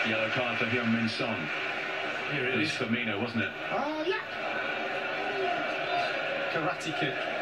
Yellow card for Heung Song. Here it It was is. Firmino, wasn't it? Oh, yeah. Karate kick.